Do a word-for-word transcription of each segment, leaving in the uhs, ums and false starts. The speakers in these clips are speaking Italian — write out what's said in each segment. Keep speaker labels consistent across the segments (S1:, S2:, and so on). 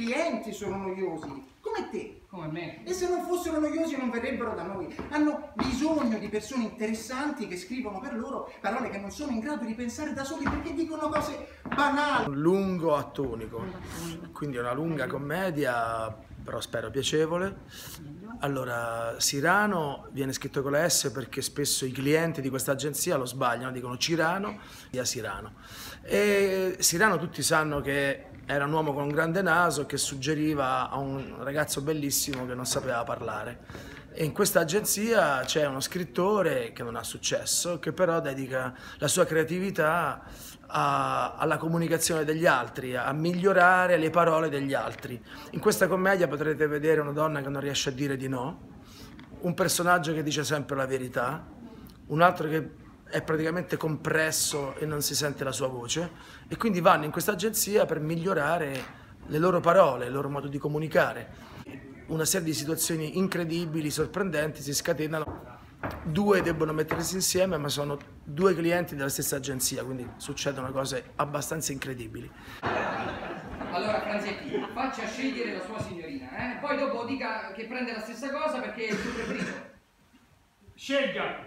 S1: clienti sono noiosi, come te.
S2: Come me.
S1: E se non fossero noiosi non verrebbero da noi. Hanno bisogno di persone interessanti che scrivono per loro parole che non sono in grado di pensare da soli perché dicono cose banali.
S3: Un lungo atto unico, quindi una lunga commedia, però spero piacevole. Allora, Cyrano viene scritto con la S perché spesso i clienti di questa agenzia lo sbagliano, dicono Cirano via Cyrano. E Cyrano tutti sanno che era un uomo con un grande naso che suggeriva a un ragazzo bellissimo che non sapeva parlare. E in questa agenzia c'è uno scrittore che non ha successo, che però dedica la sua creatività a, alla comunicazione degli altri, a migliorare le parole degli altri. In questa commedia potrete vedere una donna che non riesce a dire di no, un personaggio che dice sempre la verità, un altro che è praticamente compresso e non si sente la sua voce, e quindi vanno in questa agenzia per migliorare le loro parole, il loro modo di comunicare. Una serie di situazioni incredibili, sorprendenti si scatenano. Due debbono mettersi insieme, ma sono due clienti della stessa agenzia, quindi succedono cose abbastanza incredibili.
S2: Allora Franzetti, faccia scegliere la sua signorina, eh? Poi dopo dica che prende la stessa cosa perché è il suo preferito.
S4: Scelga!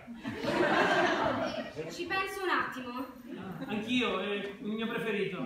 S5: Ci penso un attimo.
S4: Anch'io, è il mio preferito.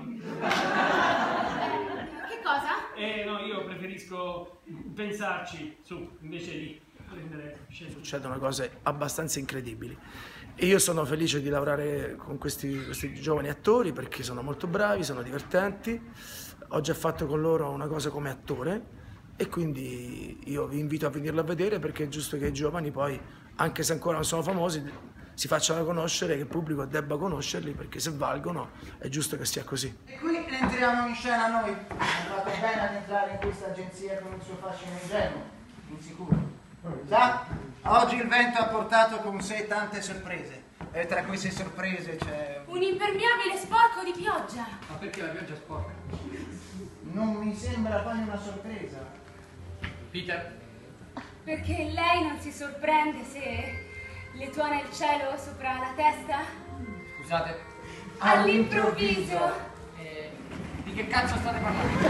S5: Che cosa?
S4: Eh no, io preferisco pensarci su, invece di prendere scelte.
S3: Succedono cose abbastanza incredibili. E io sono felice di lavorare con questi, questi giovani attori perché sono molto bravi, sono divertenti. Ho già fatto con loro una cosa come attore e quindi io vi invito a venirlo a vedere perché è giusto che i giovani poi, anche se ancora non sono famosi, si facciano conoscere, che il pubblico debba conoscerli perché se valgono è giusto che sia così.
S1: E qui entriamo in scena noi. Ha fatto bene ad entrare in questa agenzia con il suo fascino ingenuo, insicuro. Sa, oggi il vento ha portato con sé tante sorprese e tra queste sorprese c'è...
S5: Un impermeabile sporco di pioggia.
S2: Ma perché la pioggia è sporca?
S1: Non mi sembra poi una sorpresa.
S2: Peter?
S5: Perché lei non si sorprende se le tuona il cielo sopra la testa?
S2: Scusate?
S5: All'improvviso.
S2: Eh, di che cazzo state parlando?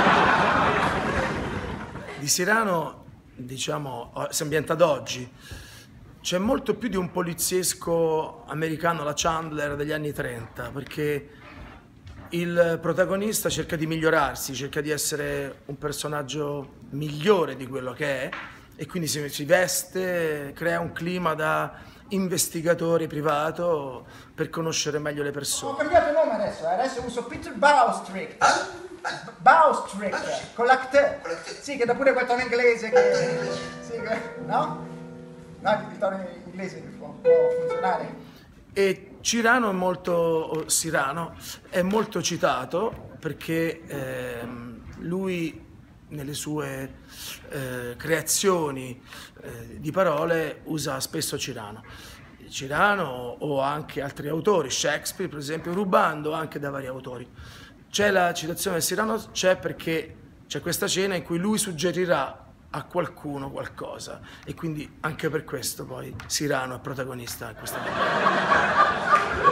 S3: Di Cyrano, diciamo, si ambienta ad oggi. C'è molto più di un poliziesco americano, la Chandler degli anni trenta, perché il protagonista cerca di migliorarsi, cerca di essere un personaggio migliore di quello che è e quindi si, si veste, crea un clima da investigatore privato per conoscere meglio le persone.
S1: Ho cambiato nome adesso, eh? Adesso uso Peter Bowstrick. Bowstrick, con l'acte. Sì, che dà pure quel tono inglese che... Sì, che... No? No, il tono inglese che può, può funzionare.
S3: E Cyrano è molto, Cyrano è molto citato perché ehm, lui nelle sue eh, creazioni eh, di parole usa spesso Cyrano. Cyrano o anche altri autori, Shakespeare per esempio, rubando anche da vari autori. C'è la citazione di Cyrano, c'è perché c'è questa scena in cui lui suggerirà a qualcuno qualcosa e quindi anche per questo poi Cyrano è protagonista in questa commedia.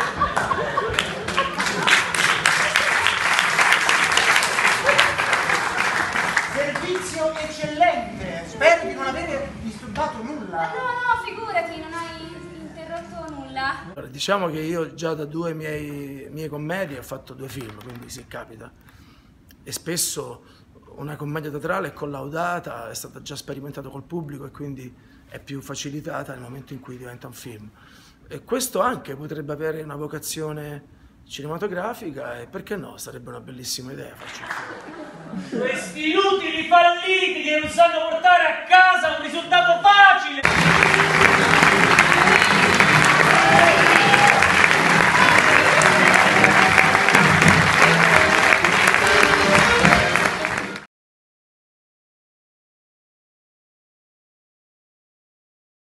S1: Servizio eccellente, spero di non aver disturbato nulla.
S5: No, no, figurati, non hai interrotto nulla.
S3: Allora, diciamo che io già da due miei, mie commedie ho fatto due film, quindi si capita. E spesso una commedia teatrale è collaudata, è stata già sperimentata col pubblico e quindi è più facilitata nel momento in cui diventa un film. E questo anche potrebbe avere una vocazione cinematografica e perché no, sarebbe una bellissima idea farci un film.
S4: Questi inutili falliti che non sanno portare a casa